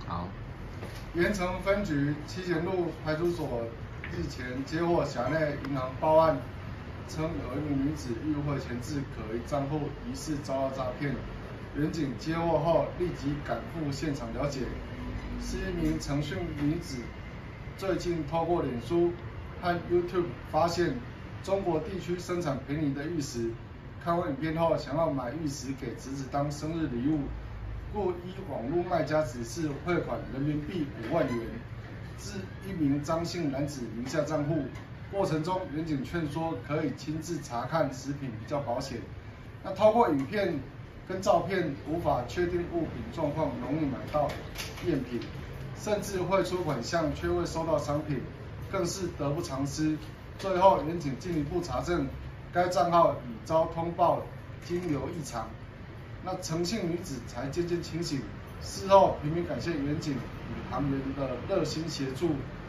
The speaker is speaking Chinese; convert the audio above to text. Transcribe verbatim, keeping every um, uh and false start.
好。 盐城分局七贤路派出所日前接获辖内银行报案，称有一名女子预汇钱至可疑账户，疑似遭到诈骗。员警接获后立即赶赴现场了解，是一名诚信女子，最近透过脸书和 YouTube 发现中国地区生产便宜的玉石，看完影片后想要买玉石给侄子当生日礼物，故依网络卖家指示汇款人民币五万元至一名张姓男子名下账户。过程中，员警劝说可以亲自查看食品比较保险。那透过影片跟照片无法确定物品状况，容易买到赝品，甚至汇出款项却未收到商品，更是得不偿失。最后，员警进一步查证，该账号已遭通报金流异常。那诚信女子才渐渐清醒，事后频频感谢员警与行员的热心协助，